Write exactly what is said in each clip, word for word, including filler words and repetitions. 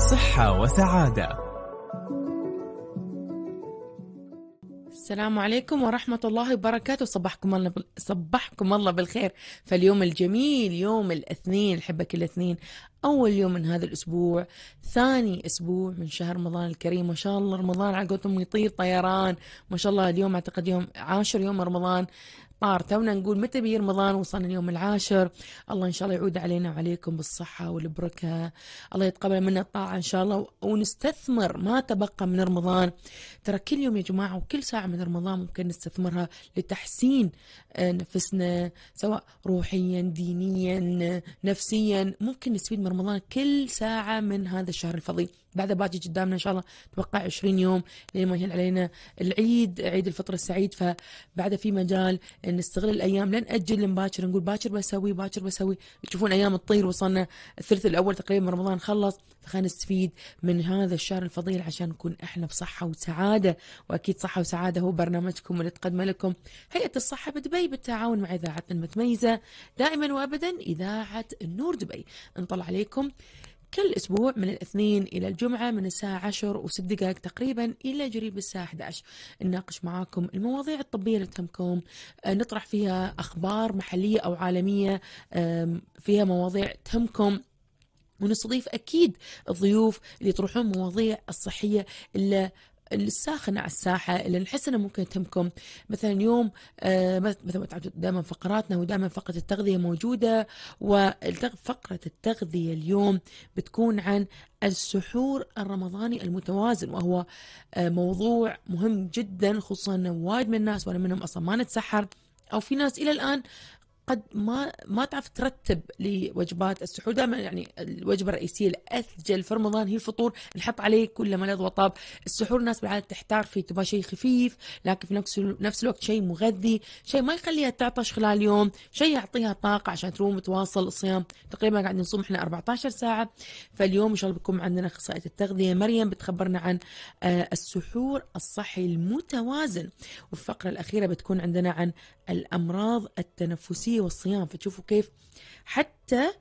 صحة وسعادة. السلام عليكم ورحمة الله وبركاته. صبحكم الله بال... صبحكم الله بالخير. فاليوم الجميل يوم الاثنين، الحبك الاثنين، أول يوم من هذا الأسبوع، ثاني أسبوع من شهر رمضان الكريم. ما شاء الله رمضان على قولتهم يطير طيران، ما شاء الله. اليوم أعتقد يوم عاشر، يوم رمضان طار. تونا نقول متى بي رمضان، وصلنا اليوم العاشر. الله إن شاء الله يعود علينا وعليكم بالصحة والبركة. الله يتقبل منا الطاعة إن شاء الله، ونستثمر ما تبقى من رمضان. ترى كل يوم يا جماعة وكل ساعة من رمضان ممكن نستثمرها لتحسين نفسنا، سواء روحيا دينيا نفسيا. ممكن نستفيد من رمضان كل ساعة من هذا الشهر الفضيل. بعد باقي قدامنا إن شاء الله توقع عشرين يوم لما يهل علينا العيد، عيد الفطر السعيد. فبعد في مجال نستغل الأيام، لا نأجل لنباكر نقول باكر بسوي باكر بسوي. تشوفون أيام تطير، وصلنا الثلث الأول تقريبا من رمضان خلص. فخلينا نستفيد من هذا الشهر الفضيل عشان نكون إحنا بصحة وسعادة. وأكيد صحة وسعادة هو برنامجكم اللي تقدم لكم هيئة الصحة بدبي بالتعاون مع إذاعتنا المتميزة دائما وأبدا، إذاعة النور دبي. نطلع عليكم كل أسبوع من الاثنين إلى الجمعة من الساعة عشر وست دقائق تقريبا إلى قريب الساعة إحدى عشر. نناقش معاكم المواضيع الطبية اللي تهمكم، نطرح فيها أخبار محلية أو عالمية فيها مواضيع تهمكم، ونستضيف أكيد الضيوف اللي يطرحون مواضيع الصحية اللي الساخنة على الساحة اللي نحس أنها ممكن تهمكم. مثلا اليوم آه مثل ما تعرفوا دائما فقراتنا ودائما فقرة التغذية موجودة، وفقرة التغذية اليوم بتكون عن السحور الرمضاني المتوازن، وهو آه موضوع مهم جدا، خصوصا أن وايد من الناس وأنا منهم أصلا ما نتسحر، أو في ناس إلى الآن قد ما ما تعرف ترتب لوجبات السحور. دائما يعني الوجبه الرئيسيه الاثجل في رمضان هي الفطور، نحط عليه كل ملذ وطاب. السحور الناس بالعاده تحتار فيه، تبغى شيء خفيف لكن في نفس نفس الوقت شيء مغذي، شيء ما يخليها تعطش خلال اليوم، شيء يعطيها طاقه عشان تروم وتواصل الصيام. تقريبا قاعد نصوم احنا أربعة عشر ساعه. فاليوم ان شاء الله بيكون عندنا اخصائيه التغذيه مريم بتخبرنا عن السحور الصحي المتوازن، وفي الفقره الاخيره بتكون عندنا عن الامراض التنفسيه والصيام. فتشوفوا كيف حتى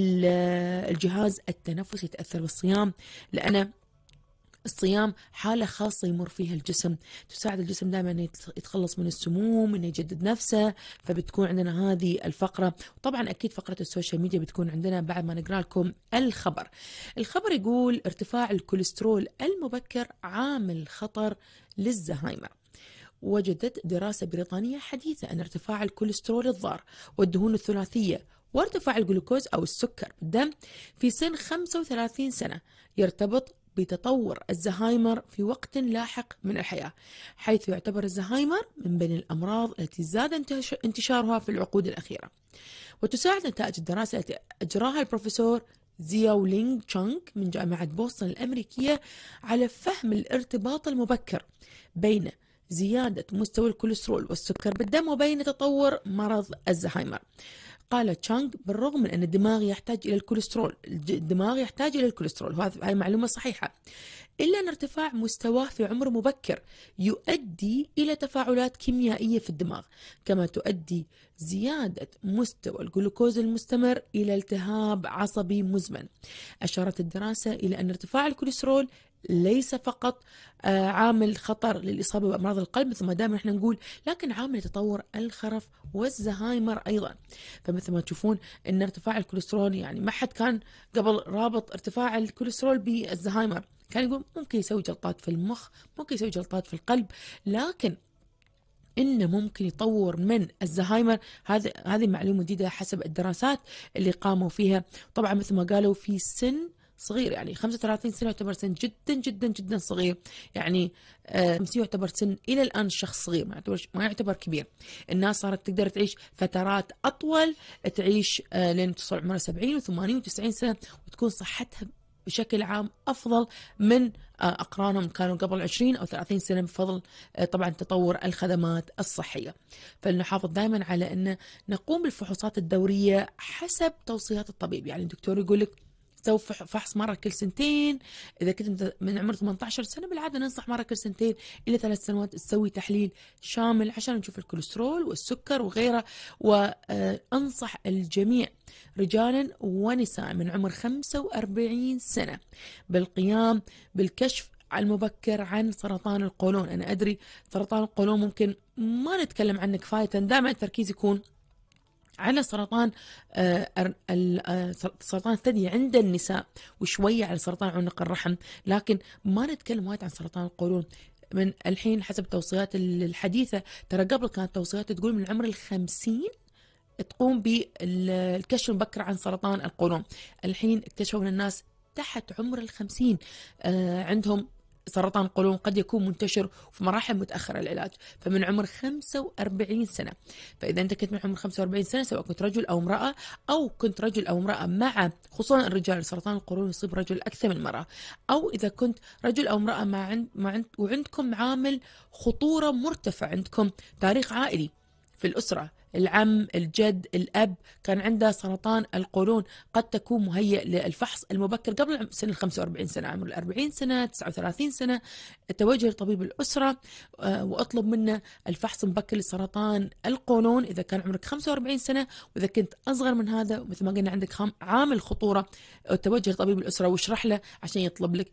الجهاز التنفسي يتأثر بالصيام، لأن الصيام حالة خاصة يمر فيها الجسم، تساعد الجسم دائما أن يتخلص من السموم، أنه يجدد نفسه. فبتكون عندنا هذه الفقرة. طبعا أكيد فقرة السوشيال ميديا بتكون عندنا بعد ما نقرأ لكم الخبر. الخبر يقول ارتفاع الكوليسترول المبكر عامل خطر للزهايمر. وجدت دراسة بريطانية حديثة أن ارتفاع الكوليسترول الضار والدهون الثلاثية وارتفاع الجلوكوز أو السكر بالدم في سن خمسة وثلاثين سنة يرتبط بتطور الزهايمر في وقت لاحق من الحياة، حيث يعتبر الزهايمر من بين الأمراض التي زاد انتشارها في العقود الأخيرة. وتساعد نتائج الدراسة التي أجراها البروفيسور زياو لينغ تشانغ من جامعة بوسطن الأمريكية على فهم الارتباط المبكر بين زيادة مستوى الكوليسترول والسكر بالدم وبين تطور مرض الزهايمر. قال تشانغ بالرغم من أن الدماغ يحتاج إلى الكوليسترول، الدماغ يحتاج إلى الكوليسترول، وهذه معلومة صحيحة، إلا أن ارتفاع مستواه في عمر مبكر يؤدي إلى تفاعلات كيميائية في الدماغ، كما تؤدي زيادة مستوى الجلوكوز المستمر إلى التهاب عصبي مزمن. أشارت الدراسة إلى أن ارتفاع الكوليسترول ليس فقط عامل خطر للإصابة بأمراض القلب مثل ما دائما احنا نقول، لكن عامل تطور الخرف والزهايمر أيضا. فمثل ما تشوفون أن ارتفاع الكوليسترول، يعني ما حد كان قبل رابط ارتفاع الكوليسترول بالزهايمر، كان يقول ممكن يسوي جلطات في المخ، ممكن يسوي جلطات في القلب، لكن إنه ممكن يطور من الزهايمر. هذه هذه معلومة جديدة حسب الدراسات اللي قاموا فيها. طبعا مثل ما قالوا في سن صغير، يعني خمسة وثلاثين سنة يعتبر سن جدا جدا جدا صغير، يعني خمسين يعتبر سن إلى الآن الشخص صغير، ما يعتبر ما يعتبر كبير. الناس صارت تقدر تعيش فترات أطول، تعيش لين توصل عمرها سبعين وثمانين وتسعين سنة، وتكون صحتها بشكل عام أفضل من أقرانهم كانوا قبل عشرين أو ثلاثين سنة، بفضل طبعا تطور الخدمات الصحية. فلنحافظ دائما على أن نقوم بالفحوصات الدورية حسب توصيات الطبيب. يعني الدكتور يقول لك تسوي فحص مرة كل سنتين. إذا كنت من عمر ثمانية عشر سنة بالعادة ننصح مرة كل سنتين إلى ثلاث سنوات تسوي تحليل شامل عشان نشوف الكوليسترول والسكر وغيره. وأنصح الجميع رجالا ونساء من عمر خمسة وأربعين سنة بالقيام بالكشف المبكر عن سرطان القولون. أنا أدري سرطان القولون ممكن ما نتكلم عنه كفاية، دائما التركيز يكون على سرطان سرطان الثدي عند النساء وشوية على سرطان عنق الرحم، لكن ما نتكلم وايد عن سرطان القولون. من الحين حسب التوصيات الحديثة، ترى قبل كانت توصيات تقول من عمر الخمسين تقوم بالكشف المبكر عن سرطان القولون. الحين اكتشفوا ان الناس تحت عمر الخمسين عندهم سرطان القولون قد يكون منتشر في مراحل متأخرة العلاج، فمن عمر خمسة وأربعين سنة. فإذا أنت كنت من عمر خمسة وأربعين سنة، سواء كنت رجل أو امرأة، أو كنت رجل أو امرأة مع، خصوصا الرجال سرطان القولون يصيب رجل أكثر من مرة، أو إذا كنت رجل أو امرأة مع عند مع عند وعندكم عامل خطورة مرتفع، عندكم تاريخ عائلي في الأسرة، العم، الجد، الأب كان عنده سرطان القولون، قد تكون مهيئ للفحص المبكر قبل سن الخمسة وأربعين سنة، عمر الأربعين سنة، تسعة وثلاثين سنة. توجه لطبيب الأسرة وأطلب منه الفحص المبكر لسرطان القولون إذا كان عمرك خمسة وأربعين سنة. وإذا كنت أصغر من هذا مثل ما قلنا عندك عامل خطورة، توجه لطبيب الأسرة واشرح له عشان يطلب لك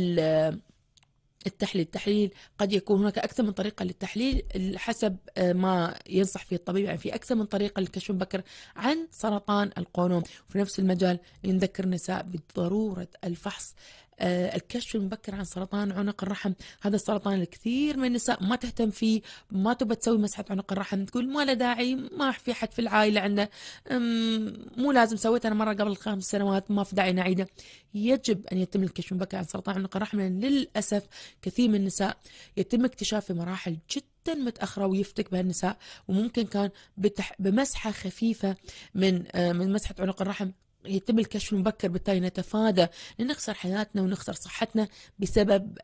التحليل. التحليل قد يكون هناك أكثر من طريقة للتحليل حسب ما ينصح فيه الطبيب، يعني في أكثر من طريقة للكشف المبكر عن سرطان القولون. في نفس المجال نذكر النساء بضرورة الفحص الكشف المبكر عن سرطان عنق الرحم. هذا السرطان الكثير من النساء ما تهتم فيه، ما تبى تسوي مسحة عنق الرحم، تقول ما له داعي، ما في حد في العائلة عنده، مو لازم، سويت أنا مرة قبل خمس سنوات ما في داعي نعيده. يجب أن يتم الكشف المبكر عن سرطان عنق الرحم، لأن للأسف كثير من النساء يتم اكتشافه في مراحل جدا متأخرة ويفتك بها النساء، وممكن كان بتح... بمسحة خفيفة من من مسحة عنق الرحم يتم الكشف المبكر، بالتالي نتفادى نخسر حياتنا ونخسر صحتنا بسبب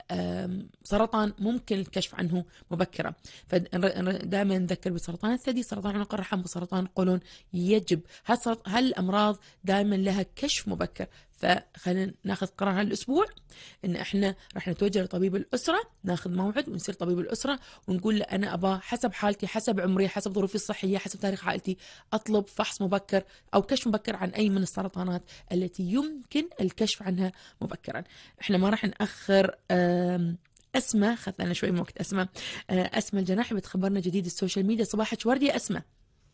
سرطان ممكن الكشف عنه مبكرا. فدائما نذكر بسرطان الثدي، سرطان عنق الرحم، وسرطان القولون. يجب هالأمراض دائما لها كشف مبكر. فخلينا ناخذ قرار هالاسبوع ان احنا راح نتوجه لطبيب الاسره، ناخذ موعد ونصير طبيب الاسره ونقول له انا ابغى حسب حالتي، حسب عمري، حسب ظروفي الصحيه، حسب تاريخ عائلتي، اطلب فحص مبكر او كشف مبكر عن اي من السرطانات التي يمكن الكشف عنها مبكرا. احنا ما راح ناخر. اسماء خذ لنا شوي من وقت. اسماء اسماء الجناحي بتخبرنا جديد السوشيال ميديا. صباحك وردي يا اسماء.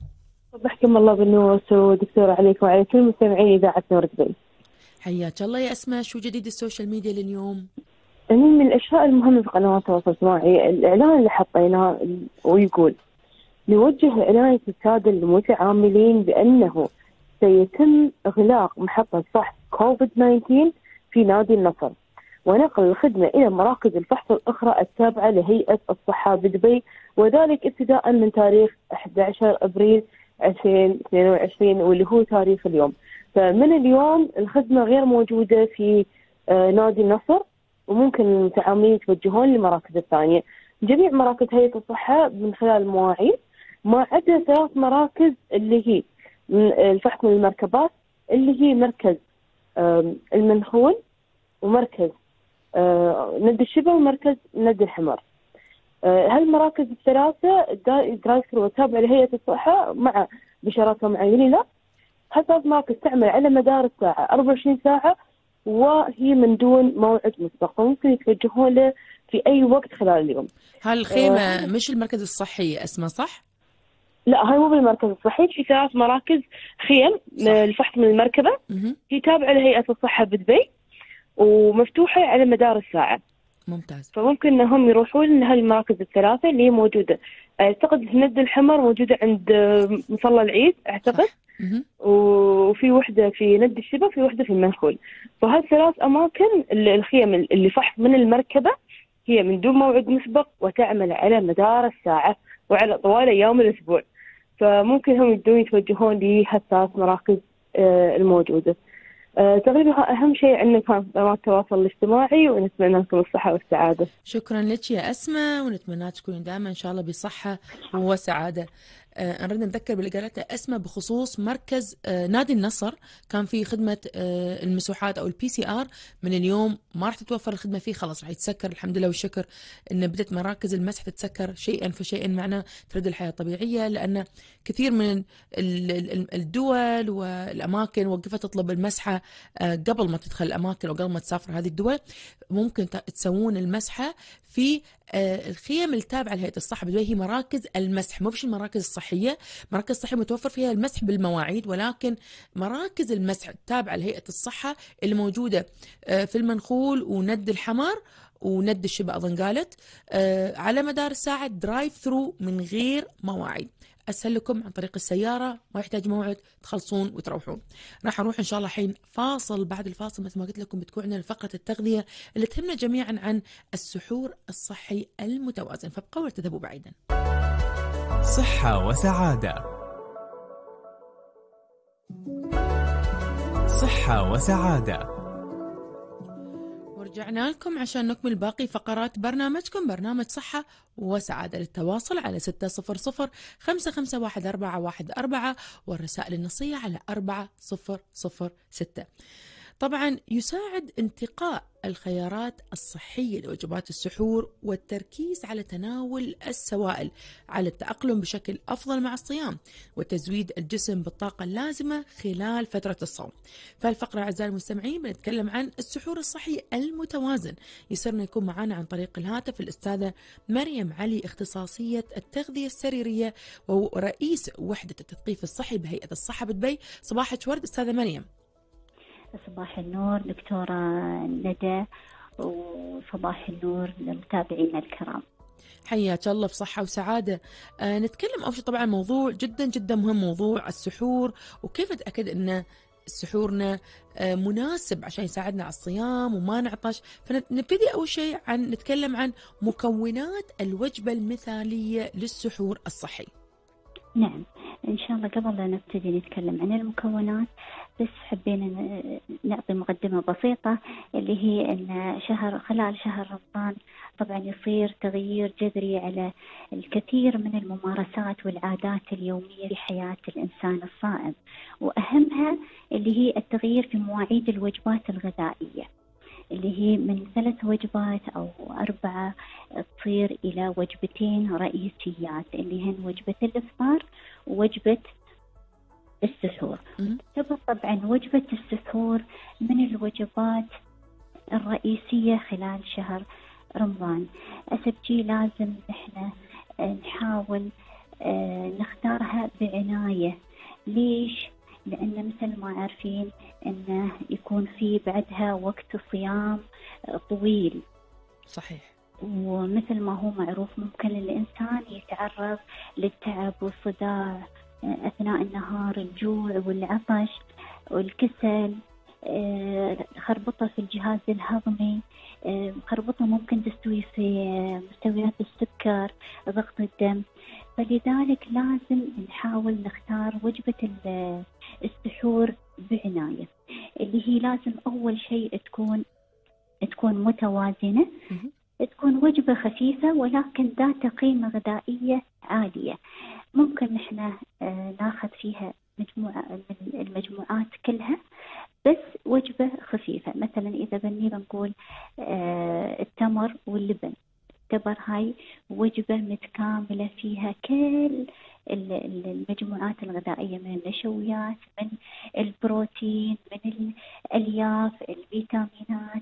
صباحكم الله بالنور ودكتور عليكم وعلى كل مستمعين اذاعه نور دبي. حياك الله يا اسماء. شو جديد السوشيال ميديا لليوم؟ من الاشياء المهمه في قنوات التواصل الاجتماعي الاعلان اللي حطيناه، ويقول نوجه عنايه الساده المتعاملين بانه سيتم اغلاق محطه فحص كوفيد تسعة عشر في نادي النصر ونقل الخدمه الى مراكز الفحص الاخرى التابعه لهيئه الصحه بدبي، وذلك ابتداء من تاريخ أحد عشر ابريل ألفين واثنين وعشرين واللي هو تاريخ اليوم. فمن اليوم الخدمة غير موجودة في نادي النصر، وممكن المتعاملين يتوجهون للمراكز الثانية. جميع مراكز هيئة الصحة من خلال المواعيد، ما عدا ثلاث مراكز اللي هي الفحص من المركبات، اللي هي مركز المنخول ومركز ند الشبه ومركز ند الحمر. هالمراكز الثلاثة الدايركتور والتابع لهيئة الصحة مع بشاراتهم معينين لا هالثلاث مراكز تعمل على مدار الساعة أربعة وعشرين ساعة، وهي من دون موعد مسبق، فممكن يتوجهون له في أي وقت خلال اليوم. هالخيمة آه مش المركز الصحي اسمه صح؟ لا، هاي مو بالمركز الصحي، في ثلاث مراكز خيم الفحص من المركبة، هي تابعة لهيئة الصحة بدبي ومفتوحة على مدار الساعة. ممتاز. فممكن انهم يروحون لهالمراكز الثلاثة اللي هي موجودة. اعتقد ند الحمر موجودة عند مصلى العيد اعتقد، وفي وحدة في ند الشبه، في وحدة في المنخول. فهالثلاث اماكن الخيم اللي فحص من المركبة هي من دون موعد مسبق وتعمل على مدار الساعة وعلى طوال ايام الاسبوع. فممكن هم يبدون يتوجهون لهالثلاث مراكز الموجودة. أه تقريبا أهم شيء عندنا كان قنوات التواصل الاجتماعي، ونتمنى لكم الصحة والسعادة. شكرا لك يا أسماء، ونتمنى تكونين دائما إن شاء الله بصحة وسعادة. آه نريد نذكر باللي قالتها أسماء بخصوص مركز آه نادي النصر، كان في خدمة آه المسوحات أو البي سي آر. من اليوم ما راح تتوفر الخدمة فيه، خلاص راح يتسكر. الحمد لله والشكر إن بدأت مراكز المسح تتسكر شيئا فشيئا، معنا ترد الحياة الطبيعية، لأن كثير من الدول والأماكن وقفت تطلب المسحة قبل ما تدخل الأماكن وقبل ما تسافر هذه الدول. ممكن تسوون المسحة في الخيم التابعة لهيئة الصحة بدبي، هي مراكز المسح، مو بش المراكز الصحية. مراكز الصحية متوفر فيها المسح بالمواعيد، ولكن مراكز المسح التابعة لهيئة الصحة اللي موجودة في المنخول وند الحمر وند الشبه أظن قالت، على مدار الساعة درايف ثرو من غير مواعيد. أسهل لكم عن طريق السيارة، ما يحتاج موعد، تخلصون وتروحون. راح نروح إن شاء الله حين فاصل. بعد الفاصل مثل ما قلت لكم بتكون عندنا فقرة التغذية اللي تهمنا جميعا عن السحور الصحي المتوازن، فابقوا ولا تذهبوا بعيدا. صحة وسعادة، صحة وسعادة. ورجعنا لكم عشان نكمل باقي فقرات برنامجكم، برنامج صحة وسعادة. للتواصل على ستة صفر صفر خمسة خمسة واحد أربعة واحد أربعة، والرسائل النصية على أربعة صفر صفر ستة. طبعا يساعد انتقاء الخيارات الصحية لوجبات السحور والتركيز على تناول السوائل على التأقلم بشكل أفضل مع الصيام وتزويد الجسم بالطاقة اللازمة خلال فترة الصوم. فالفقرة أعزائي المستمعين بنتكلم عن السحور الصحي المتوازن. يسرنا يكون معنا عن طريق الهاتف الأستاذة مريم علي، اختصاصية التغذية السريرية ورئيس وحدة التثقيف الصحي بهيئة الصحة بدبي. صباحك ورد أستاذة مريم. صباح النور دكتورة ندى، وصباح النور للمتابعين الكرام. حياك الله بصحة وسعادة. آه نتكلم أول شيء طبعا موضوع جدا جدا مهم، موضوع السحور، وكيف نتأكد أن سحورنا آه مناسب عشان يساعدنا على الصيام وما نعطش. فنبتدي أول شيء عن نتكلم عن مكونات الوجبة المثالية للسحور الصحي. نعم إن شاء الله. قبل لا نبتدي نتكلم عن المكونات بس حبينا نعطي مقدمة بسيطة، اللي هي أن شهر خلال شهر رمضان طبعا يصير تغيير جذري على الكثير من الممارسات والعادات اليومية في حياة الإنسان الصائم، وأهمها اللي هي التغيير في مواعيد الوجبات الغذائية، اللي هي من ثلاث وجبات أو أربعة تصير إلى وجبتين رئيسيات، اللي هن وجبة الإفطار ووجبة السحور. تعتبر طبعا وجبة السحور من الوجبات الرئيسية خلال شهر رمضان. أسبتي لازم إحنا نحاول نختارها بعناية. ليش؟ لأن مثل ما عارفين أنه يكون في بعدها وقت صيام طويل. صحيح. ومثل ما هو معروف ممكن الإنسان يتعرض للتعب والصداع أثناء النهار، الجوع والعطش والكسل، خربطة في الجهاز الهضمي، خربطة ممكن تستوي في مستويات السكر، ضغط الدم. فلذلك لازم نحاول نختار وجبة السحور بعناية، اللي هي لازم أول شيء تكون تكون متوازنة، تكون وجبة خفيفة ولكن ذات قيمة غذائية عالية. ممكن نحن ناخذ فيها مجموعة من المجموعات كلها، بس وجبة خفيفة. مثلا إذا بني بنقول التمر واللبن، تعتبر هاي وجبة متكاملة فيها كل المجموعات الغذائية من النشويات، من البروتين، من الألياف، الفيتامينات،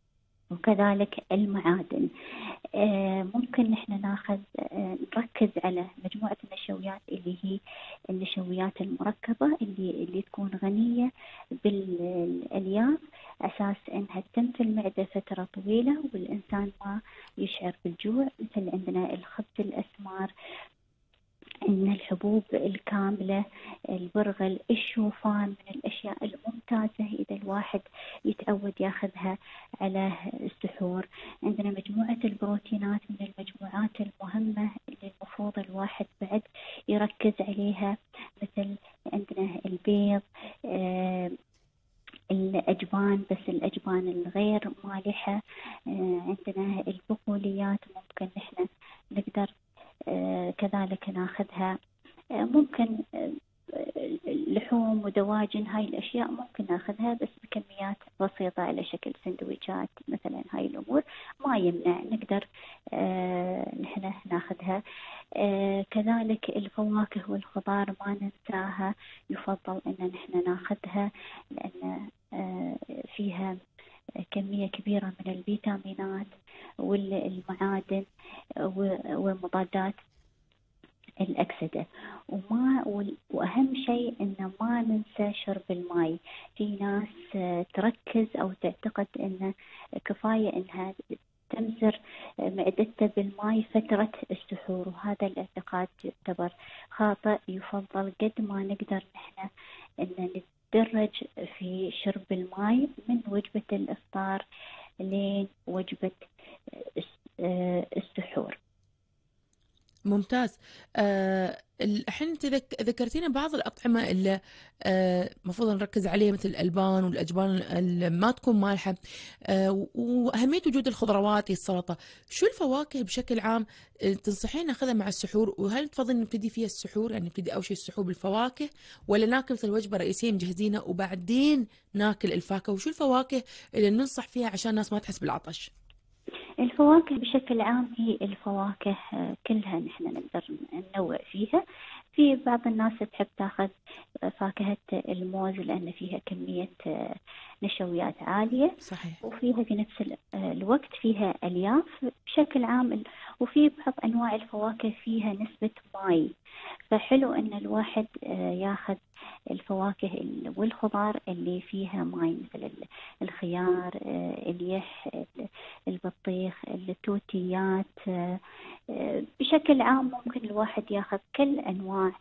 وكذلك المعادن. آه ممكن نحن ناخذ آه نركز على مجموعة النشويات اللي هي النشويات المركبة، اللي اللي تكون غنية بالألياف، أساس أنها تنفي المعدة فترة طويلة والإنسان ما يشعر بالجوع. مثل عندنا الخبز الأسمار، إن الحبوب الكاملة، البرغل، الشوفان من الأشياء الممتازة إذا الواحد يتعود ياخذها على السحور. عندنا مجموعة البروتينات من المجموعات المهمة اللي المفروض الواحد بعد يركز عليها، مثل عندنا البيض، آه الأجبان، بس الأجبان الغير مالحة، آه عندنا البقوليات ممكن نحن نقدر آه كذلك ناخذها ممكن لحوم ودواجن، هاي الأشياء ممكن ناخذها بس بكميات بسيطة على شكل سندويشات مثلا. هاي الأمور ما يمنع نقدر آه نحن ناخذها. آه كذلك الفواكه والخضار ما ننساها، يفضل أن نحن ناخذها لأن آه فيها كمية كبيرة من الفيتامينات والمعادن ومضادات الأكسدة. وما وأهم شيء إن ما ننسى شرب الماء. في ناس تركز أو تعتقد إن كفاية إنها تمسر معدتها بالماء فترة السحور، وهذا الاعتقاد يعتبر خاطئ. يفضل قد ما نقدر نحن إن نتدرج في شرب الماء من وجبة الإفطار لين وجبة السحور. ممتاز. آه الحين انت ذكرتينا بعض الأطعمة اللي آه مفروض نركز عليها، مثل الألبان والأجبان اللي ما تكون مالحة، آه وأهمية وجود الخضروات السلطة. شو الفواكه بشكل عام تنصحين ناخذها مع السحور؟ وهل تفضلين نبتدي فيها السحور، يعني نبتدي أول شيء السحور بالفواكه، ولا ناكل مثل الوجبة الرئيسية مجهزينها وبعدين ناكل الفاكهة؟ وشو الفواكه اللي ننصح فيها عشان الناس ما تحس بالعطش؟ الفواكه بشكل عام هي الفواكه كلها نحن نقدر ننوع فيها. في بعض الناس تحب تاخذ فاكهة الموز لأن فيها كمية نشويات عالية. صحيح. وفيها في نفس الوقت فيها ألياف بشكل عام. وفي بعض أنواع الفواكه فيها نسبة ماء، فحلو أن الواحد ياخذ الفواكه والخضار اللي فيها ماء، مثل الخيار، اليح، البطيخ، التوتيات. بشكل عام ممكن الواحد ياخذ كل أنواع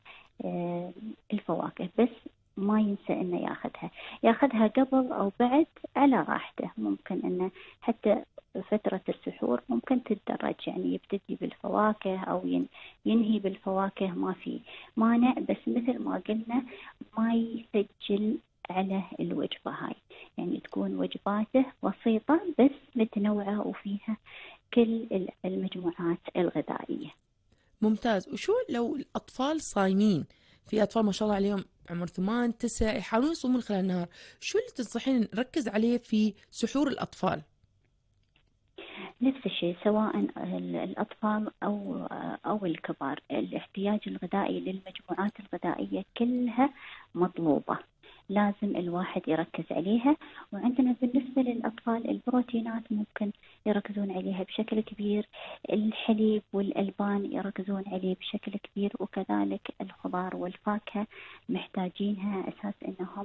الفواكه، بس ما ينسى إنه ياخذها ياخذها قبل أو بعد على راحته. ممكن إنه حتى فترة السحور ممكن تتدرج، يعني يبتدي بالفواكه أو ينهي بالفواكه، ما في مانع. بس مثل ما قلنا ما يسجل على الوجبة هاي، يعني تكون وجباته بسيطة بس متنوعة وفيها كل المجموعات الغذائية. ممتاز. وشو لو الأطفال صايمين؟ في أطفال ما شاء الله عليهم عمر ثمان تسع يحاولون يصومون خلال النهار، شو اللي تنصحين نركز عليه في سحور الأطفال؟ نفس الشيء سواء الأطفال أو أو الكبار، الاحتياج الغذائي للمجموعات الغذائية كلها مطلوبة، لازم الواحد يركز عليها. وعندنا بالنسبة للأطفال البروتينات ممكن يركزون عليها بشكل كبير، الحليب والألبان يركزون عليه بشكل كبير، وكذلك الخضار والفاكهة محتاجينها أساس أنهم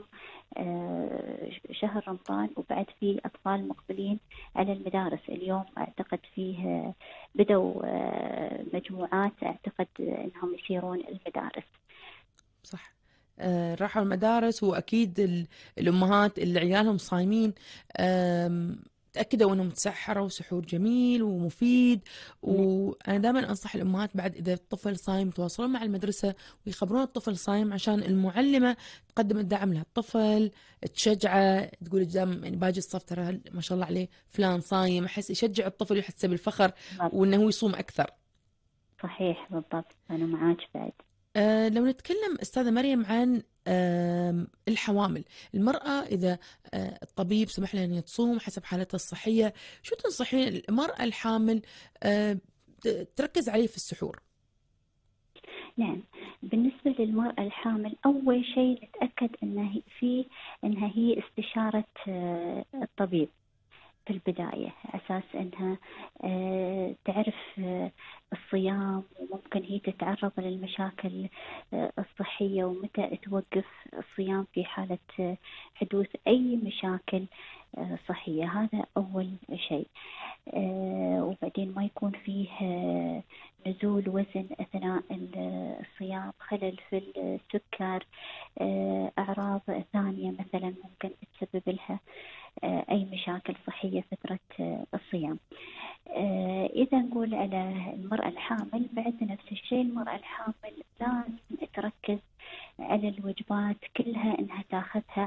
شهر رمضان وبعد فيه أطفال مقبلين على المدارس. اليوم أعتقد فيه بدوا مجموعات أعتقد أنهم يسيرون المدارس. صح. آه راحوا المدارس، وأكيد الأمهات اللي عيالهم صايمين تأكدوا أنهم تسحروا سحور جميل ومفيد. وأنا دائما أنصح الأمهات بعد إذا الطفل صايم تواصلون مع المدرسة ويخبرون الطفل صايم، عشان المعلمة تقدم الدعم للطفل، تشجعه، تقول قدام يعني باجي الصف ترى ما شاء الله عليه فلان صايم، أحس يشجع الطفل ويحس بالفخر وأنه يصوم أكثر. صحيح بالضبط، أنا معاك بعد. أه لو نتكلم أستاذة مريم عن أه الحوامل، المرأة إذا أه الطبيب سمح لها أن تصوم حسب حالتها الصحية، شو تنصحين المرأة الحامل أه تركز عليه في السحور؟ نعم، بالنسبة للمرأة الحامل أول شيء نتأكد أنها في أنها هي استشارة أه الطبيب في البداية، أساس أنها أه تعرف أه الصيام، وممكن هي تتعرض للمشاكل أه الصحية ومتى توقف الصيام في حالة أه حدوث أي مشاكل أه صحية. هذا أول شيء. أه وبعدين ما يكون فيه أه نزول وزن أثناء الصيام، خلل في السكر، أه أعراض ثانية مثلا ممكن تسبب لها أي مشاكل صحية فترة الصيام. إذا نقول على المرأة الحامل بعد نفس الشيء، المرأة الحامل لازم تركز على الوجبات كلها إنها تاخذها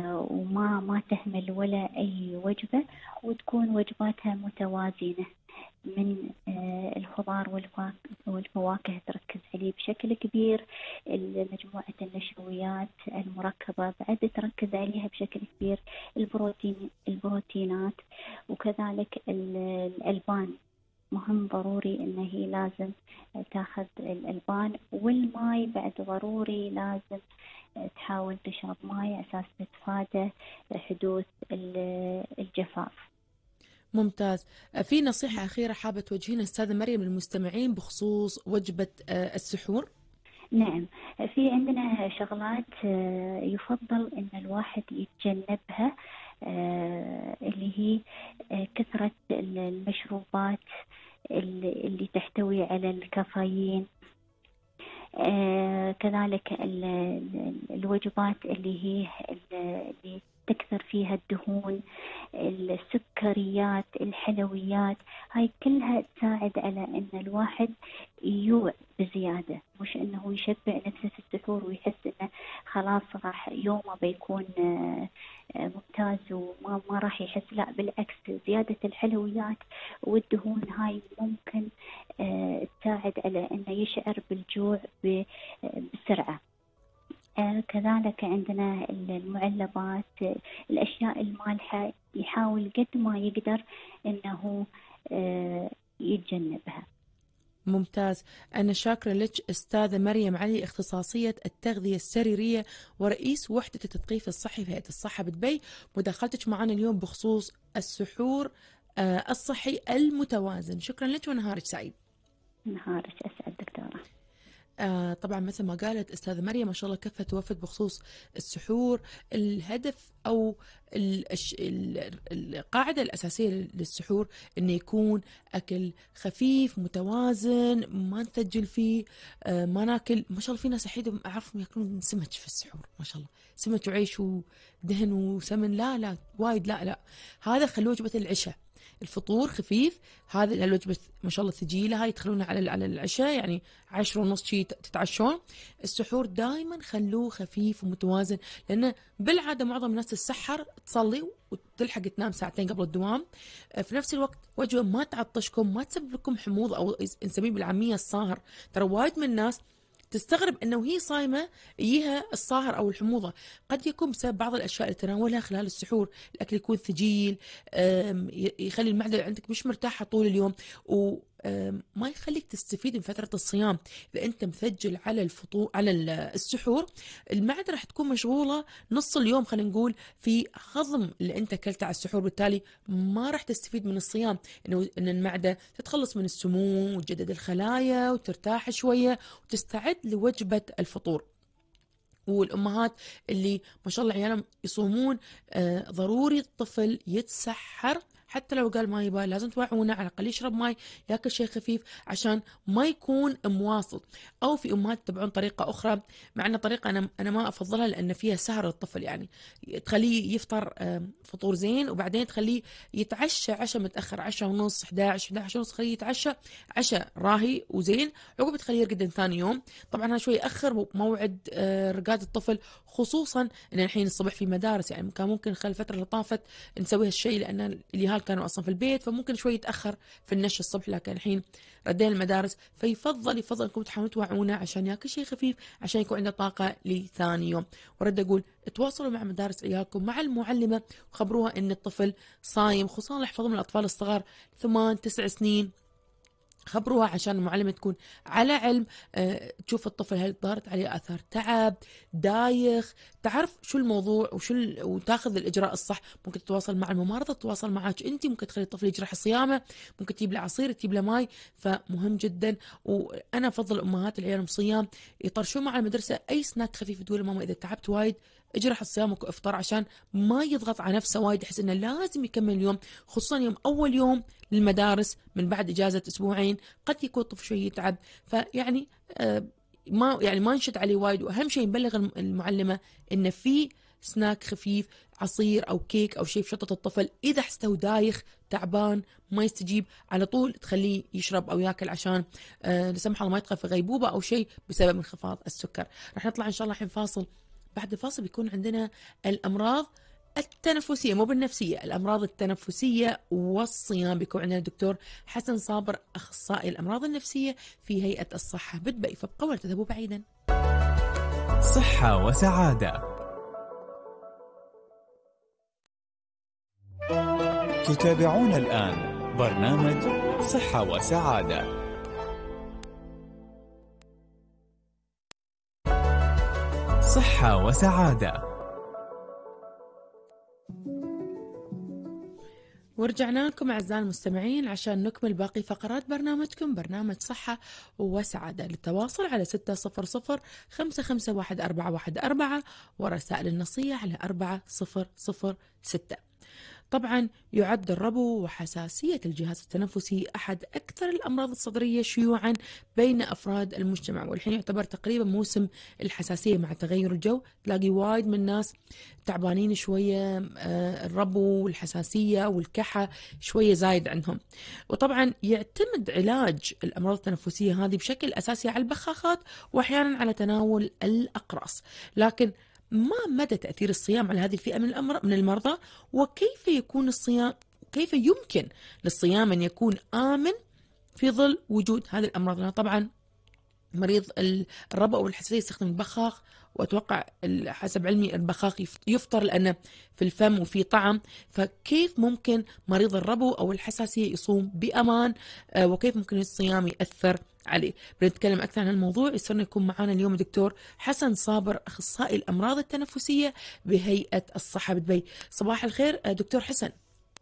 وما ما تهمل ولا أي وجبة، وتكون وجباتها متوازنة. من الخضار والفواكه تركز عليه بشكل كبير. مجموعة النشويات المركبة بعد تركز عليها بشكل كبير. البروتين البروتينات وكذلك الألبان مهم ضروري إن هي لازم تاخذ الألبان. والماء بعد ضروري لازم تحاول تشرب ماء أساس تتفادى حدوث الجفاف. ممتاز. في نصيحة أخيرة حابة توجهينها أستاذة مريم للمستمعين بخصوص وجبة السحور؟ نعم، في عندنا شغلات يفضل أن الواحد يتجنبها، اللي هي كثرة المشروبات اللي تحتوي على الكافيين، كذلك الوجبات اللي هي اللي تكثر فيها الدهون، السكريات، الحلويات، هاي كلها تساعد على أن الواحد يجوع بزيادة، مش أنه يشبع نفسه في السحور ويحس أنه خلاص راح يومه بيكون ممتاز وما ما راح يحس. لا بالعكس، زيادة الحلويات والدهون هاي ممكن تساعد على أنه يشعر بالجوع بسرعة. آه كذلك عندنا المعلبات، الأشياء المالحة يحاول قد ما يقدر أنه آه يتجنبها. ممتاز. أنا شاكرة لك أستاذة مريم علي، اختصاصية التغذية السريرية ورئيس وحدة التثقيف الصحي في هيئة الصحة بدبي، مداخلتك معنا اليوم بخصوص السحور آه الصحي المتوازن. شكرا لك ونهارك سعيد. نهارك أسعد دكتورة. آه طبعا مثل ما قالت أستاذة مريم ما شاء الله كفة توفت بخصوص السحور. الهدف أو القاعدة الأساسية للسحور إنه يكون أكل خفيف متوازن، ما نثجل فيه، آه ما ناكل. ما شاء الله في ناس أحيدهم أعرفهم يأكلون سمك في السحور، ما شاء الله سمك وعيش ودهن وسمن، لا لا وايد لا لا. هذا خلوه وجبة العشاء. الفطور خفيف، هذه الوجبة ما شاء الله ثقيلة، هاي تخلونها على على العشاء، يعني عشرة ونص شي تتعشون. السحور دائما خلوه خفيف ومتوازن، لأنه بالعادة معظم الناس تسحر تصلي وتلحق تنام ساعتين قبل الدوام. في نفس الوقت وجبة ما تعطشكم، ما تسبب لكم حموض أو نسميه بالعامية الصاهر. ترى وايد من الناس تستغرب أنه هي صايمة يجيها الصاهر أو الحموضة، قد يكون بسبب بعض الأشياء اللي تناولها خلال السحور. الأكل يكون ثقيل، يخلي المعدة عندك مش مرتاحة طول اليوم، وما يخليك تستفيد من فترة الصيام. إذا أنت مثجل على الفطور على السحور، المعدة راح تكون مشغولة نص اليوم خلينا نقول في هضم اللي أنت أكلته على السحور، بالتالي ما راح تستفيد من الصيام. إنه إن المعدة تتخلص من السموم وتجدد الخلايا وترتاح شوية وتستعد لوجبة الفطور. والأمهات اللي ما شاء الله عيالهم يصومون، آه ضروري الطفل يتسحر، حتى لو قال ما يبغى لازم توعونه على الأقل يشرب ماي، ياكل شيء خفيف عشان ما يكون مواصل. أو في أمهات تبعون طريقة أخرى، مع أن طريقة أنا أنا ما أفضلها لأن فيها سهر الطفل، يعني تخليه يفطر فطور زين وبعدين تخليه يتعشى عشاء متأخر، عشاء ونص، إحدى عشر إحدى عشر ونص، خليه يتعشى عشاء راهي وزين، عقب تخليه يرقد ثاني يوم. طبعا هذا شوي يأخر موعد رقاد الطفل، خصوصا أن الحين الصبح في مدارس، يعني كان ممكن خلال الفترة اللي طافت نسوي هالشيء لأن اليهال كانوا أصلا في البيت، فممكن شوي يتأخر في النش الصبح، لكن الحين ردينا المدارس، فيفضل يفضل أنكم تحاولوا توعونه عشان ياكل شيء خفيف عشان يكون عنده طاقة لثاني يوم. ورد أقول تواصلوا مع مدارس عيالكم، مع المعلمة، وخبروها أن الطفل صايم، خصوصا يحفظوا من الأطفال الصغار ثمان تسع سنين، خبروها عشان المعلمة تكون على علم، أه تشوف الطفل هل ظهرت عليه آثار تعب، دايخ، تعرف شو الموضوع وشو ال... وتاخذ الإجراء الصح. ممكن تتواصل مع الممرضة، تتواصل معك أنت، ممكن تخلي الطفل يجرح صيامه، ممكن تجيب له عصير، تجيب له ماي، فمهم جدا. وأنا أفضل الأمهات اللي عيالهم صيام يطرشون مع المدرسة أي سناك خفيف، تقول ماما إذا تعبت وايد اجرح الصيام وافطر، عشان ما يضغط على نفسه وايد، يحس انه لازم يكمل اليوم، خصوصا يوم اول يوم للمدارس من بعد اجازه اسبوعين قد يكون الطفل شوي يتعب. فيعني آه ما يعني ما نشد عليه وايد، واهم شيء نبلغ المعلمه ان في سناك خفيف، عصير او كيك او شيء في شطه الطفل، اذا حسته دايخ تعبان ما يستجيب على طول تخليه يشرب او ياكل عشان آه لا سمح الله ما يدخل في غيبوبه او شيء بسبب انخفاض السكر. راح نطلع ان شاء الله الحين فاصل، بعد الفاصل بيكون عندنا الأمراض التنفسية مو بالنفسية، الأمراض التنفسية والصيام. بيكون عندنا الدكتور حسن صابر أخصائي الأمراض النفسية في هيئة الصحة بدبي، فابقوا ولا تذهبوا بعيدا. صحة وسعادة. تتابعون الآن برنامج صحة وسعادة. صحة وسعادة. ورجعنا لكم أعزائي المستمعين عشان نكمل باقي فقرات برنامجكم، برنامج صحة وسعادة. للتواصل على ستة صفر صفر خمسة خمسة واحد أربعة واحد أربعة ورسائل النصية على أربعة صفر صفر ستة. طبعا يعد الربو وحساسية الجهاز التنفسي أحد أكثر الأمراض الصدرية شيوعا بين أفراد المجتمع، والحين يعتبر تقريبا موسم الحساسية مع تغير الجو. تلاقي وايد من الناس تعبانين شوية، الربو والحساسية والكحة شوية زايد عندهم. وطبعا يعتمد علاج الأمراض التنفسية هذه بشكل أساسي على البخاخات وأحيانا على تناول الأقراص. لكن ما مدى تأثير الصيام على هذه الفئة من من المرضى، وكيف يكون الصيام، كيف يمكن للصيام أن يكون آمن في ظل وجود هذه الأمراض؟ طبعا مريض الربو أو الحساسية يستخدم البخاخ، وأتوقع حسب علمي البخاخ يفطر لأنه في الفم وفي طعم، فكيف ممكن مريض الربو أو الحساسية يصوم بأمان، وكيف ممكن الصيام يأثر عليه؟ بنتكلم أكثر عن الموضوع. يسرنا يكون معنا اليوم الدكتور حسن صابر أخصائي الأمراض التنفسية بهيئة الصحة بدبي. صباح الخير دكتور حسن.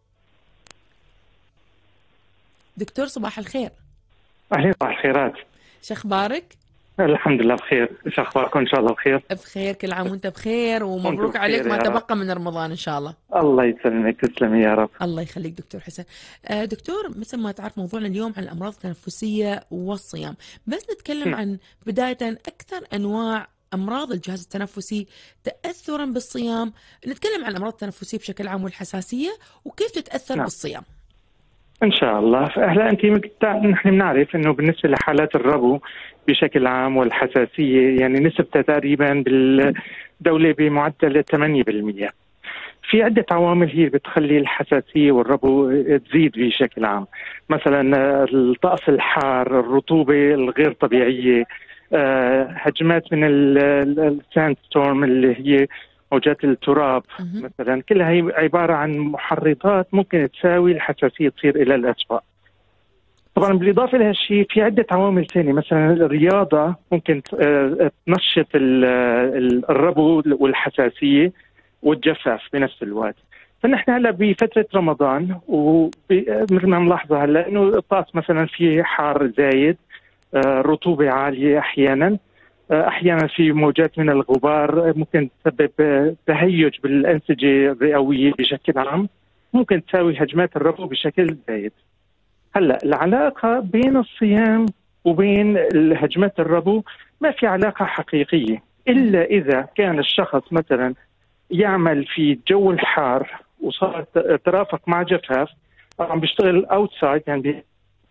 دكتور صباح الخير. أهلا، صباح الخيرات. شو أخبارك؟ الحمد لله بخير. ايش اخباركم؟ ان شاء الله بخير. بخير، كل عام وانت بخير، ومبروك عليك ما تبقى من رمضان ان شاء الله. الله يسلمك، تسلمي يا رب. الله يخليك دكتور حسن. دكتور، مثل ما تعرف موضوعنا اليوم عن الامراض التنفسيه والصيام، بس نتكلم م. عن بدايه اكثر انواع امراض الجهاز التنفسي تاثرا بالصيام. نتكلم عن الامراض التنفسيه بشكل عام والحساسيه وكيف تتاثر نعم. بالصيام ان شاء الله. هلا انت نحن بنعرف انه بالنسبه لحالات الربو بشكل عام والحساسيه يعني نسبتها تقريبا بالدوله بمعدل ثمانية بالمئة. في عده عوامل هي بتخلي الحساسيه والربو تزيد بشكل عام، مثلا الطقس الحار، الرطوبه الغير طبيعيه، هجمات من الساند ستورم اللي هي موجات التراب مثلا، كلها هي عبارة عن محرضات ممكن تساوي الحساسية تصير إلى الأسوأ. طبعا بالإضافة لهالشيء في عدة عوامل ثانية، مثلا الرياضة ممكن تنشط الربو والحساسية والجفاف بنفس الوقت. فنحن هلا بفترة رمضان ومثل ما نلاحظها هلا إنه الطقس مثلا في حار زايد، رطوبة عالية أحيانا، أحيانا في موجات من الغبار ممكن تسبب تهيج بالأنسجة الرئوية بشكل عام، ممكن تساوي هجمات الربو بشكل زايد. هلا العلاقة بين الصيام وبين هجمات الربو ما في علاقة حقيقية، إلا إذا كان الشخص مثلا يعمل في الجو الحار وصار ترافق مع جفاف، عم بيشتغل اوتسايد يعني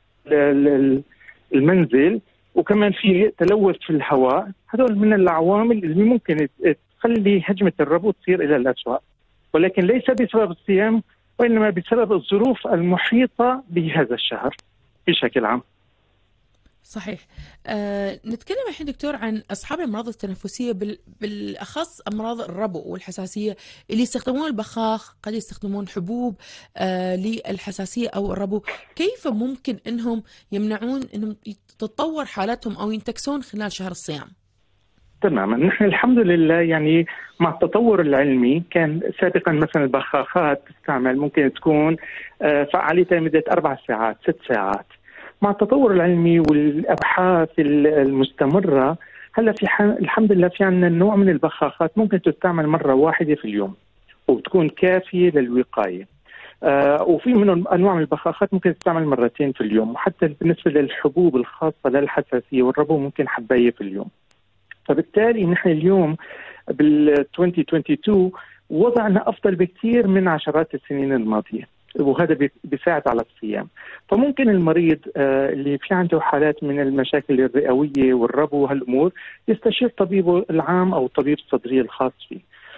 المنزل، وكمان في تلوث في الهواء. هذول من العوامل اللي ممكن تخلي هجمة الربو تصير إلى الأسوأ، ولكن ليس بسبب الصيام وإنما بسبب الظروف المحيطة بهذا الشهر بشكل عام. صحيح. أه نتكلم الحين دكتور عن أصحاب الأمراض التنفسية، بالأخص أمراض الربو والحساسية اللي يستخدمون البخاخ، قد يستخدمون حبوب أه للحساسية أو الربو. كيف ممكن أنهم يمنعون أنهم تتطور حالتهم أو ينتكسون خلال شهر الصيام؟ تماما. نحن الحمد لله يعني مع التطور العلمي كان سابقا مثلا البخاخات تستعمل ممكن تكون فعاليتها مدة أربع ساعات ست ساعات. مع التطور العلمي والأبحاث المستمرة هلا في الحمد لله في عندنا نوع من البخاخات ممكن تستعمل مرة واحدة في اليوم وبتكون كافية للوقاية. آه وفي من أنواع من البخاخات ممكن تستعمل مرتين في اليوم، وحتى بالنسبة للحبوب الخاصة للحساسية والربو ممكن حباية في اليوم. فبالتالي نحن اليوم بال ألفين واثنين وعشرين وضعنا أفضل بكثير من عشرات السنين الماضية، وهذا بيساعد على الصيام. فممكن المريض آه اللي في عنده حالات من المشاكل الرئوية والربو وهالأمور يستشير طبيبه العام أو الطبيب الصدري الخاص فيه.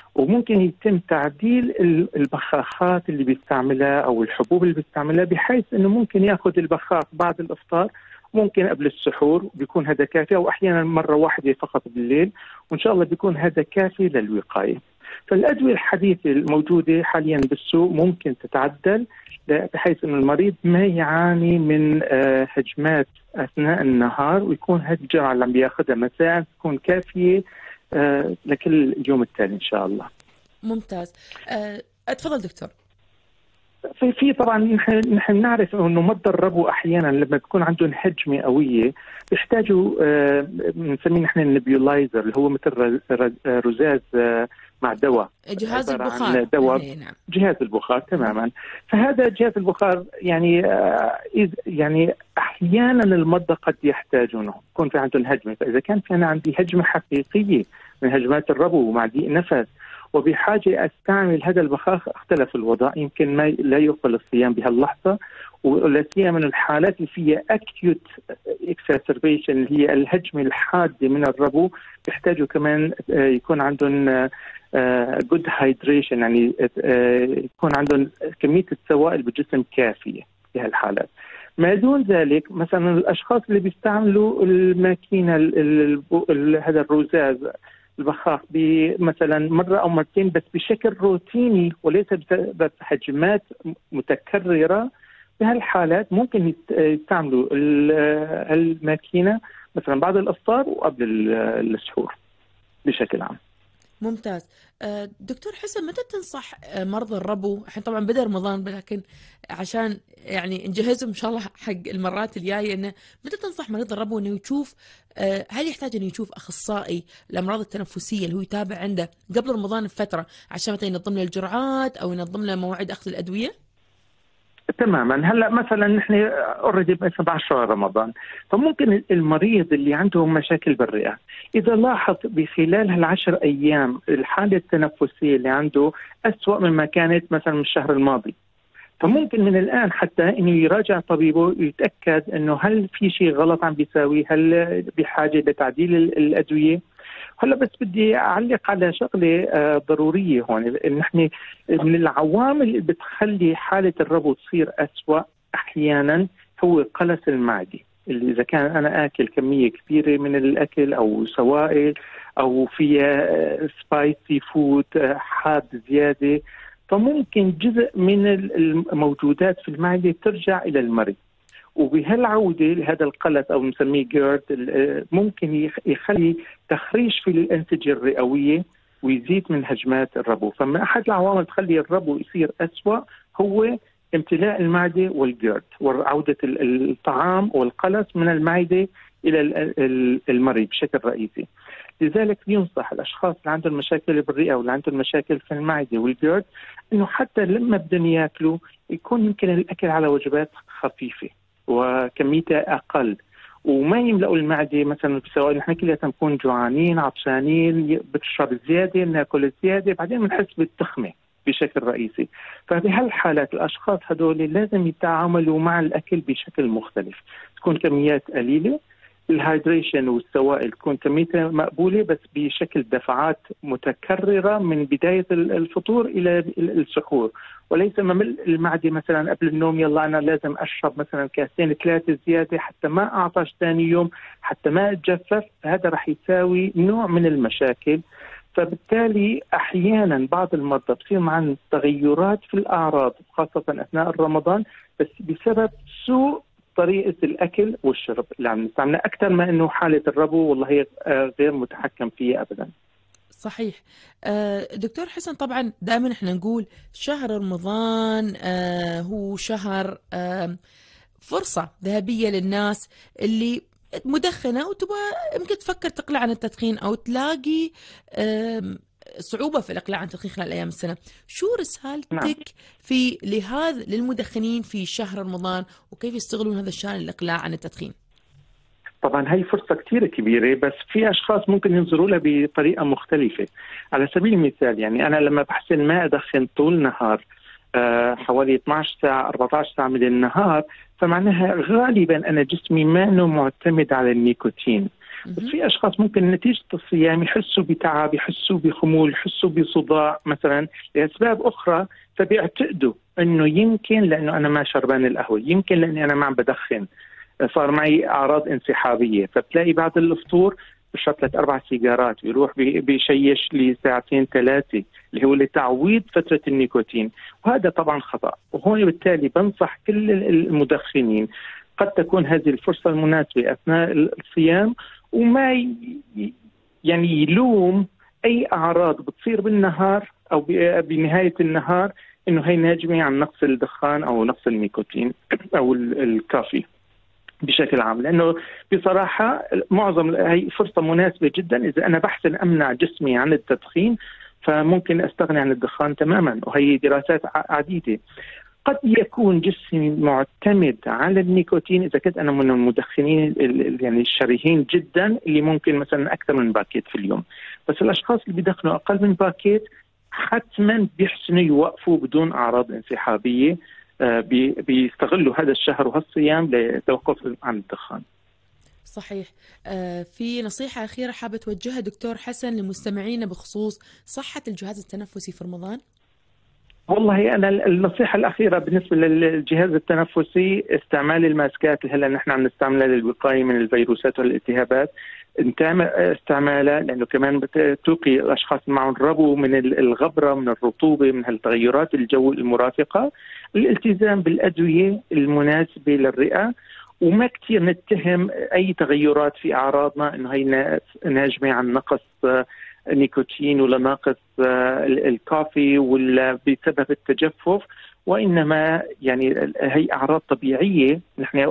وممكن يتم تعديل البخاخات اللي بيستعملها أو الحبوب اللي بيستعملها، بحيث أنه ممكن يأخذ البخاخ بعد الإفطار، ممكن قبل السحور، بيكون هذا كافي، أو أحيانا مرة واحدة فقط بالليل، وإن شاء الله بيكون هذا كافي للوقاية. فالأدوية الحديثة الموجودة حاليا بالسوق ممكن تتعدل بحيث أن المريض ما يعاني من هجمات أثناء النهار، ويكون هذه الجرعة اللي عم بياخذها مساء تكون كافية لكل اليوم التالي إن شاء الله. ممتاز. أتفضل دكتور. في في طبعا نحن نحن نعرف انه مرضى الربو احيانا لما بتكون عندهم هجمه قويه بيحتاجوا بنسميه نحن النبيولايزر، اللي هو مثل رزاز مع دواء، جهاز البخار. دواء نعم. جهاز البخار تماما. فهذا جهاز البخار يعني يعني احيانا المرضى قد يحتاجونه، يكون في عندهم هجمه، فاذا كان في انا عندي هجمه حقيقيه من هجمات الربو ومع ضيق نفس وبحاجة أستعمل هذا البخاخ، اختلف الوضع، يمكن ما لا يقبل الصيام بهاللحظة، ولا سيما من الحالات اللي فيها acute exacerbation اللي هي الهجمة الحادة من الربو، بيحتاجوا كمان يكون عندهم good hydration، يعني يكون عندهم كمية السوائل بالجسم كافية في هالحالات. ما دون ذلك مثلا الأشخاص اللي بيستعملوا الماكينة هذا الرزاز البخاخ مثلا مرة أو مرتين بس بشكل روتيني وليس بسبب هجمات متكررة، بهالحالات ممكن يستعملوا الماكينة مثلا بعد الإفطار وقبل السحور بشكل عام. ممتاز. دكتور حسن، متى تنصح مرضى الربو؟ الحين طبعا بدأ رمضان، لكن عشان يعني نجهزهم ان شاء الله حق المرات الجايه، انه متى تنصح مريض الربو انه يشوف، هل يحتاج انه يشوف اخصائي الامراض التنفسيه اللي هو يتابع عنده قبل رمضان بفتره عشان مثلا ينظم له الجرعات او ينظم له مواعيد اخذ الادويه؟ تماما. هلا مثلا نحن اوريدي مثلا بعشرة رمضان، فممكن المريض اللي عنده مشاكل بالرئه اذا لاحظ بخلال هالعشر ايام الحاله التنفسيه اللي عنده أسوأ مما كانت مثلا من الشهر الماضي، فممكن من الان حتى انه يراجع طبيبه ويتاكد انه هل في شيء غلط عم بيساويه، هل بحاجه لتعديل الادويه. هلا بس بدي اعلق على شغله ضروريه هون، نحن من العوامل اللي بتخلي حاله الربو تصير أسوأ احيانا هو قلس المعده، اللي اذا كان انا اكل كميه كبيره من الاكل او سوائل او فيها سبايسي فود حاد زياده، فممكن جزء من الموجودات في المعده ترجع الى المريض، وبهالعودة لهذا القلس أو نسميه جيرد ممكن يخلي تخريج في الأنسجة الرئوية ويزيد من هجمات الربو. فمن أحد العوامل تخلي الربو يصير أسوأ هو امتلاء المعدة والجيرد وعودة الطعام والقلس من المعدة إلى المريض بشكل رئيسي. لذلك ينصح الأشخاص اللي عندهم مشاكل بالرئة واللي عندهم مشاكل في المعدة والجيرد إنه حتى لما بدهم ياكلوا يكون يمكن الأكل على وجبات خفيفة وكميتها أقل، وما يملأوا المعدة مثلا بسوائل. نحن كلنا نكون جوعانين عطشانين، بتشرب زيادة، ناكل زيادة، بعدين بنحس بالتخمة بشكل رئيسي. فبهالحالات الأشخاص هدول لازم يتعاملوا مع الأكل بشكل مختلف، تكون كميات قليلة، الهايدريشن والسوائل تكون كميتها مقبولة بس بشكل دفعات متكررة من بداية الفطور إلى السحور، وليس ممل المعدة مثلا قبل النوم يلا أنا لازم أشرب مثلا كاسين ثلاثة زيادة حتى ما أعطش ثاني يوم، حتى ما أتجفف. هذا رح يساوي نوع من المشاكل. فبالتالي أحيانا بعض المرضى بصير معهم تغيرات في الأعراض خاصة أثناء رمضان بس بسبب سوء طريقة الأكل والشرب اللي عم نستعملها، أكثر ما أنه حالة الربو والله هي غير متحكم فيها أبدا. صحيح. دكتور حسن، طبعا دائما احنا نقول شهر رمضان هو شهر فرصة ذهبية للناس اللي مدخنة وتبغى يمكن تفكر تقلع عن التدخين أو تلاقي صعوبة في الإقلاع عن التدخين خلال أيام السنة. شو رسالتك نعم. في لهذا للمدخنين في شهر رمضان وكيف يستغلون هذا الشهر للإقلاع عن التدخين؟ طبعا هي فرصة كتير كبيرة، بس في أشخاص ممكن ينظروا لها بطريقة مختلفة. على سبيل المثال يعني أنا لما بحسن ما أدخن طول نهار أه حوالي اثنتي عشرة ساعة أربعة عشر ساعة من النهار، فمعناها غالبا أنا جسمي ما معتمد على النيكوتين. بس في أشخاص ممكن نتيجة الصيام يحسوا بتعب، يحسوا بخمول، يحسوا بصداع مثلا لأسباب أخرى، فبيعتقدوا إنه يمكن لأنه أنا ما شربان القهوة، يمكن لأني أنا ما عم بدخن، صار معي أعراض انسحابية، فبتلاقي بعد الفطور بشرب ثلاث أربع سيجارات، بيروح بيشيش لساعتين ثلاثة اللي هو لتعويض فترة النيكوتين، وهذا طبعا خطأ. وهون بالتالي بنصح كل المدخنين قد تكون هذه الفرصة المناسبة أثناء الصيام، وما يعني يلوم أي أعراض بتصير بالنهار أو بنهاية النهار إنه هي ناجمة عن نقص الدخان أو نقص النيكوتين أو الكافي بشكل عام، لأنه بصراحة معظم هي فرصة مناسبة جدا. إذا أنا بحسن أمنع جسمي عن التدخين فممكن أستغني عن الدخان تماما، وهي دراسات عديدة. قد يكون جسمي معتمد على النيكوتين إذا كنت أنا من المدخنين يعني الشرهين جدا اللي ممكن مثلا أكثر من باكيت في اليوم، بس الأشخاص اللي بيدخنوا أقل من باكيت حتما بيحسنوا يوقفوا بدون أعراض انسحابية، بيستغلوا هذا الشهر وهالصيام لتوقف عن الدخان. صحيح. آه في نصيحة أخيرة حابة توجهها دكتور حسن لمستمعينا بخصوص صحة الجهاز التنفسي في رمضان؟ والله أنا النصيحة الأخيرة بالنسبة للجهاز التنفسي استعمال الماسكات اللي هلا نحن عم نستعملها للوقاية من الفيروسات والالتهابات، استعمالها لأنه كمان بتوقي الأشخاص معهم ربو من الغبرة، من الرطوبة، من هالتغيرات الجو المرافقة، الالتزام بالأدوية المناسبة للرئة، وما كتير نتهم أي تغيرات في أعراضنا إنه هي ناجمة عن نقص نيكوتين ولا ناقص الكافي ولا بسبب التجفف، وإنما يعني هي أعراض طبيعية. نحن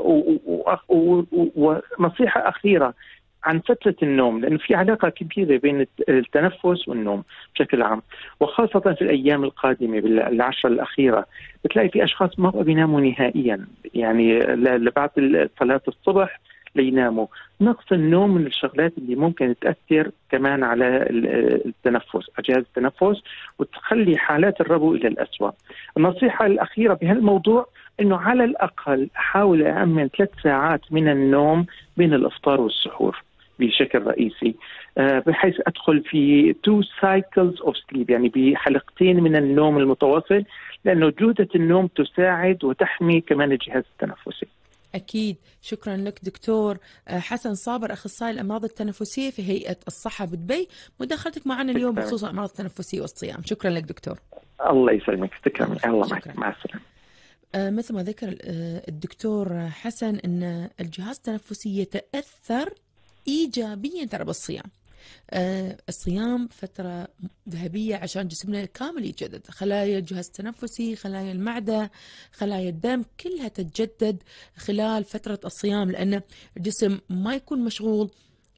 ونصيحة أخيرة عن فترة النوم، لأنه في علاقة كبيرة بين التنفس والنوم بشكل عام، وخاصة في الأيام القادمة بالعشرة الأخيرة بتلاقي في أشخاص ما بيناموا نهائيا، يعني لبعد صلاة الصبح ليناموا. نقص النوم من الشغلات اللي ممكن تأثر كمان على التنفس، على جهاز التنفس، وتخلي حالات الربو إلى الأسوأ. النصيحة الأخيرة بهالموضوع إنه على الأقل أحاول أأمن ثلاث ساعات من النوم بين الإفطار والسحور بشكل رئيسي، بحيث أدخل في two cycles of sleep، يعني بحلقتين من النوم المتواصل، لأنه جودة النوم تساعد وتحمي كمان الجهاز التنفسي. أكيد. شكرا لك دكتور حسن صابر، أخصائي الأمراض التنفسية في هيئة الصحة بدبي، مداخلتك معنا اليوم بخصوص الأمراض التنفسية والصيام. شكرا لك دكتور. الله يسلمك، تكرمي. الله معك، مع السلامة. آه مثل ما ذكر آه الدكتور حسن أن الجهاز التنفسي يتأثر إيجابيا ترى بالصيام. آه الصيام فترة ذهبية عشان جسمنا كامل يتجدد، خلايا الجهاز التنفسي، خلايا المعدة، خلايا الدم، كلها تتجدد خلال فترة الصيام، لأن الجسم ما يكون مشغول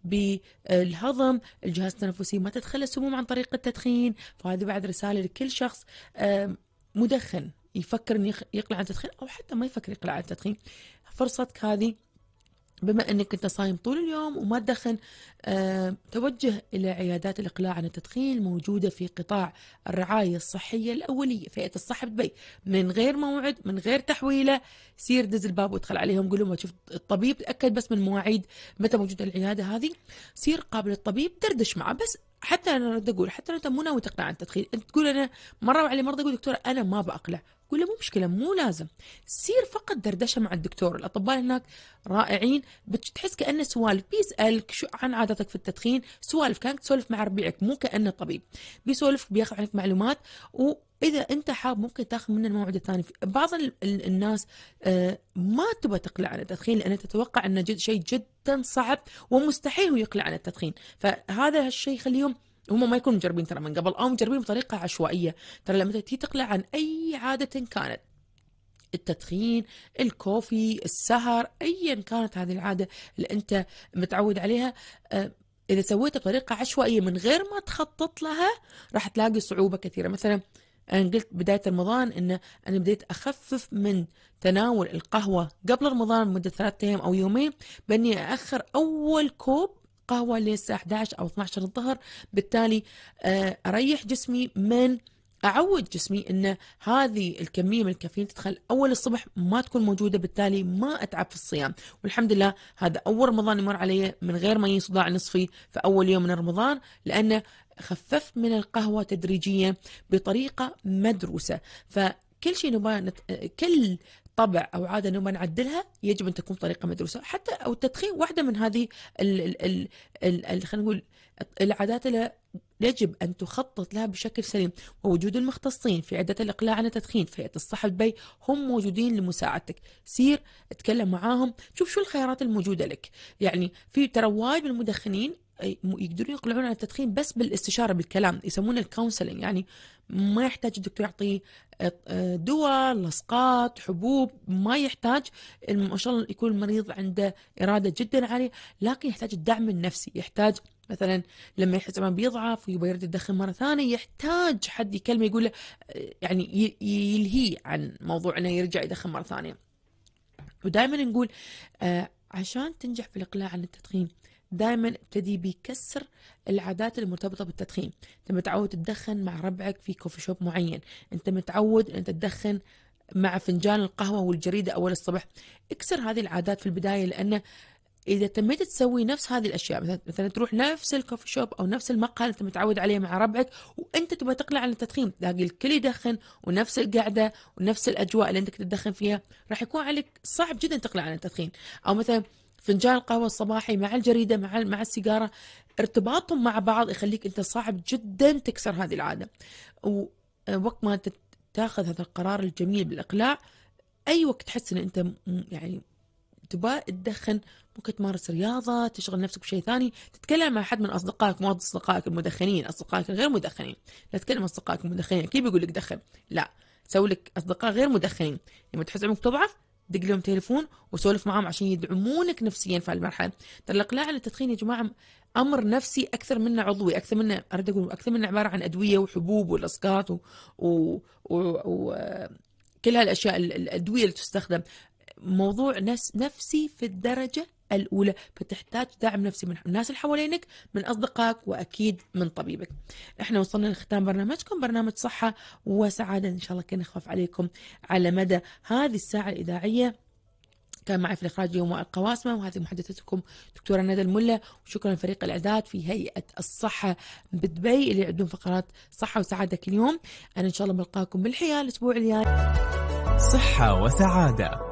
بالهضم، الجهاز التنفسي ما تدخل السموم عن طريق التدخين. فهذه بعد رسالة لكل شخص آه مدخن يفكر أن يقلع عن التدخين أو حتى ما يفكر يقلع عن التدخين. فرصتك هذه، بما أنك أنت صايم طول اليوم وما تدخن، أه، توجه إلى عيادات الإقلاع عن التدخين الموجودة في قطاع الرعاية الصحية الأولية في هيئة الصحة بدبي، من غير موعد، من غير تحويلة. سير دز الباب وادخل عليهم، قول لهم شوف الطبيب، تأكد بس من مواعيد متى موجودة العيادة هذه، سير قابل الطبيب، دردش معه. بس حتى أنا رد أقول، حتى أنت مو ناوي تقلع عن التدخين، أنت تقول أنا مرة علي مرضى يقول دكتور أنا ما بأقلع، قول له مو مشكلة، مو لازم، سير فقط دردشة مع الدكتور. الأطباء هناك رائعين، بتحس كأنه سوالف، بيسألك شو عن عاداتك في التدخين، سوالف كانك تسولف مع ربيعك، مو كأنه طبيب، بيسولف بياخذ عنك معلومات، وإذا أنت حاب ممكن تاخذ منه الموعد الثاني. بعض الناس ما تبى تقلع عن التدخين لأن تتوقع أنه جد شيء جدا صعب ومستحيل يقلع عن التدخين، فهذا هالشيء يخليهم هم ما يكونوا مجربين ترى من قبل، أو مجربين بطريقة عشوائية. ترى لما تيجي تقلع عن أي عادة كانت، التدخين، الكوفي، السهر، أيا كانت هذه العادة اللي أنت متعود عليها، إذا سويتها بطريقة عشوائية من غير ما تخطط لها راح تلاقي صعوبة كثيرة. مثلا أنا قلت بداية رمضان إن أنا بديت أخفف من تناول القهوة قبل رمضان مدة ثلاثة أيام أو يومين، بأني أأخر أول كوب قهوة للساعة إحدى عشر أو اثني عشر الظهر، بالتالي أريح جسمي من أعود جسمي أن هذه الكمية من الكافيين تدخل أول الصبح ما تكون موجودة، بالتالي ما أتعب في الصيام. والحمد لله هذا أول رمضان يمر علي من غير ما يجي صداع نصفي في أول يوم من رمضان، لأنه خففت من القهوة تدريجيا بطريقة مدروسة. فكل شيء نبغى نت... كل طبع أو عادة نبغى نعدلها يجب أن تكون طريقة مدروسة. حتى أو التدخين واحدة من هذه ال... ال... ال... ال... ال... خلينا نقول العادات اللي يجب أن تخطط لها بشكل سليم. ووجود المختصين في عدة الإقلاع عن التدخين في هيئة الصحة البي هم موجودين لمساعدتك. سير اتكلم معاهم، شوف شو الخيارات الموجودة لك. يعني في ترى وايد من المدخنين يقدرون يقلعون عن التدخين بس بالاستشارة بالكلام، يسمونه الكونسلنج. يعني ما يحتاج الدكتور يعطيه دواء، لصقات، حبوب، ما يحتاج. ما شاء الله يكون المريض عنده إرادة جدا عالية، لكن يحتاج الدعم النفسي. يحتاج مثلا لما يحس ما بيضعف ويبغى يرد يدخن مرة ثانية، يحتاج حد يكلمه يقول له يعني يلهيه عن موضوع انه يرجع يدخن مرة ثانية. ودائما نقول آه عشان تنجح في الإقلاع عن التدخين دائما ابتدي بكسر العادات المرتبطة بالتدخين. انت متعود تدخن مع ربعك في كوفي شوب معين، انت متعود ان تدخن مع فنجان القهوة والجريدة اول الصبح. اكسر هذه العادات في البداية، لأنه إذا تميت تسوي نفس هذه الأشياء، مثلا تروح نفس الكوفي شوب أو نفس المقهى أنت متعود عليه مع ربعك وأنت تبغى تقلع عن التدخين، تلاقي الكل يدخن ونفس القعدة ونفس الأجواء اللي أنت تدخن فيها، راح يكون عليك صعب جدا تقلع عن التدخين. أو مثلا فنجان القهوة الصباحي مع الجريدة مع مع السيجارة، ارتباطهم مع بعض يخليك أنت صعب جدا تكسر هذه العادة. ووقت ما تاخذ هذا القرار الجميل بالإقلاع، أي وقت تحس أن أنت يعني تبغى تدخن، ممكن تمارس رياضة، تشغل نفسك بشيء ثاني، تتكلم مع حد من أصدقائك، مو أصدقائك المدخنين، أصدقائك الغير مدخنين. لا تتكلم مع أصدقائك المدخنين كيف يقول لك دخن، لا، سوي لك أصدقاء غير مدخنين. لما تحس عمرك تضعف دق لهم تليفون وسولف معهم عشان يدعمونك نفسيا في المرحلة. ترى الإقلاع عن التدخين يا جماعة أمر نفسي أكثر منه عضوي، أكثر منه أريد أقول أكثر منه عبارة عن أدوية وحبوب ولصقات و... و... و... و... كل هالأشياء الأدوية اللي تستخدم. موضوع نفس نفسي في الدرجة الأولى، فتحتاج دعم نفسي من الناس اللي حوالينك، من أصدقائك، وأكيد من طبيبك. احنا وصلنا لختام برنامجكم، برنامج صحة وسعادة. إن شاء الله كنا نخفف عليكم على مدى هذه الساعة الإذاعية. كان معي في الإخراج يوم القواسمة، وهذه محدثتكم دكتورة ندى الملا. وشكرا لفريق الإعداد في هيئة الصحة بدبي اللي يعدون فقرات صحة وسعادة كل يوم. أنا إن شاء الله بلقاكم بالحياة الأسبوع الجاي. صحة وسعادة.